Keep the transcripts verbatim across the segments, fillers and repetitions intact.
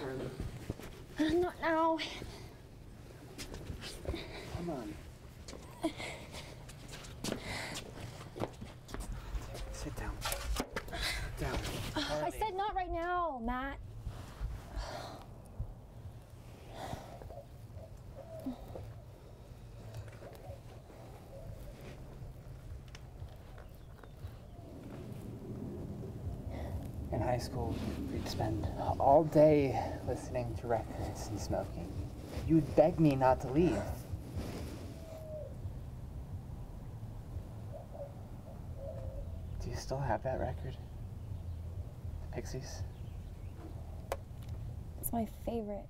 room. Not now. Come on. Sit down. Sit down. Uh, I said not right now, Matt. In high school, we'd spend all day listening to records and smoking. You'd beg me not to leave. Do you still have that record? The Pixies? It's my favorite.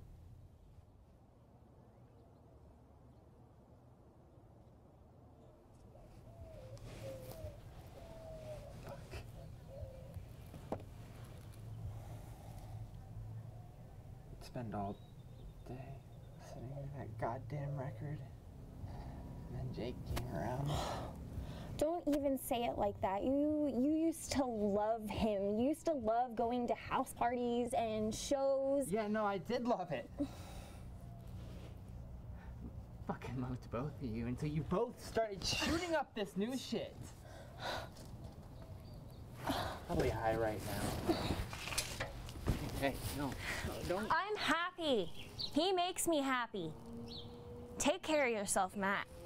Spend all day listening to that goddamn record. And then Jake came around. Don't even say it like that. You you used to love him. You used to love going to house parties and shows. Yeah, no, I did love it. Fucking loved both of you until you both started shooting up this new shit. Probably high right now. Hey, no, no, don't. I'm happy. He makes me happy. Take care of yourself, Matt.